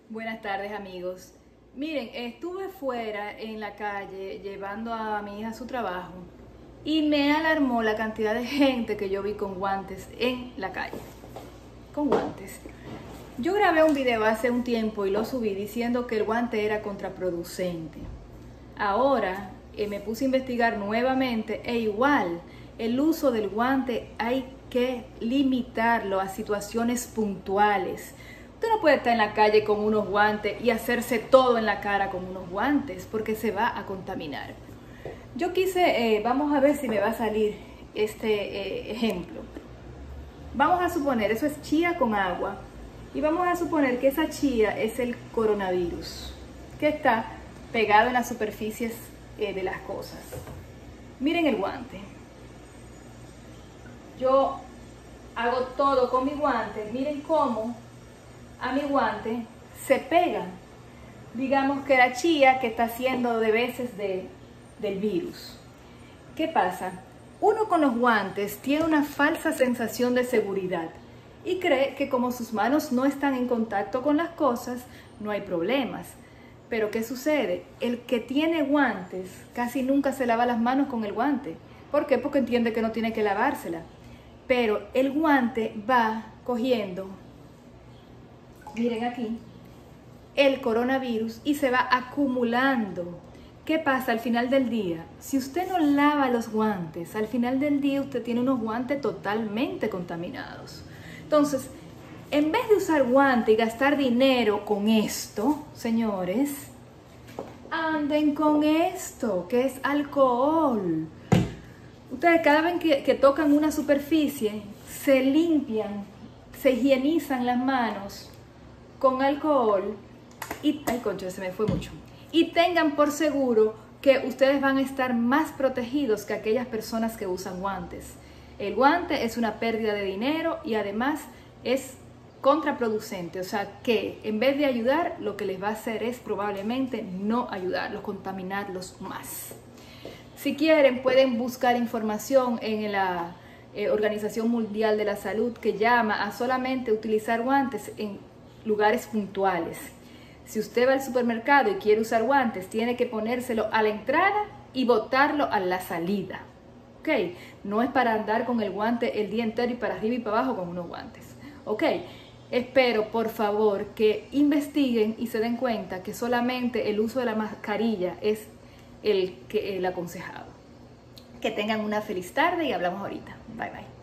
Buenas tardes, amigos. Miren, estuve fuera en la calle llevando a mi hija a su trabajo y me alarmó la cantidad de gente que yo vi con guantes en la calle. Con guantes. Yo grabé un video hace un tiempo y lo subí diciendo que el guante era contraproducente. Ahora me puse a investigar nuevamente e igual el uso del guante hay que limitarlo a situaciones puntuales. Usted no puede estar en la calle con unos guantes y hacerse todo en la cara con unos guantes porque se va a contaminar. Yo quise, vamos a ver si me va a salir este ejemplo. Vamos a suponer, eso es chía con agua. Y vamos a suponer que esa chía es el coronavirus que está pegado en las superficies de las cosas. Miren el guante. Yo hago todo con mi guante. Miren cómo a mi guante se pega, digamos que la chía que está haciendo de veces del virus. ¿Qué pasa? Uno con los guantes tiene una falsa sensación de seguridad y cree que como sus manos no están en contacto con las cosas, no hay problemas. Pero ¿qué sucede? El que tiene guantes casi nunca se lava las manos con el guante. ¿Por qué? Porque entiende que no tiene que lavársela. Pero el guante va cogiendo, miren aquí, el coronavirus y se va acumulando. ¿Qué pasa al final del día? Si usted no lava los guantes, al final del día usted tiene unos guantes totalmente contaminados. Entonces, en vez de usar guante y gastar dinero con esto, señores, anden con esto, que es alcohol. Ustedes cada vez que tocan una superficie, se limpian, se higienizan las manos con alcohol y, ay concha, se me fue mucho. Y tengan por seguro que ustedes van a estar más protegidos que aquellas personas que usan guantes. El guante es una pérdida de dinero y además es contraproducente, o sea que en vez de ayudar, lo que les va a hacer es probablemente no ayudarlos, contaminarlos más. Si quieren, pueden buscar información en la Organización Mundial de la Salud que llama a solamente utilizar guantes en lugares puntuales. Si usted va al supermercado y quiere usar guantes, tiene que ponérselo a la entrada y botarlo a la salida. ¿Ok? No es para andar con el guante el día entero y para arriba y para abajo con unos guantes. ¿Ok? Espero, por favor, que investiguen y se den cuenta que solamente el uso de la mascarilla es el aconsejado. Que tengan una feliz tarde y hablamos ahorita. Bye, bye.